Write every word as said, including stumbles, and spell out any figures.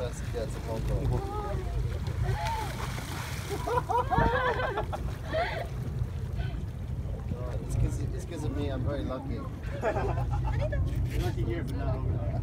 best to get some home. It's because it's because of me. I'm very lucky. You're lucky here, but not over there.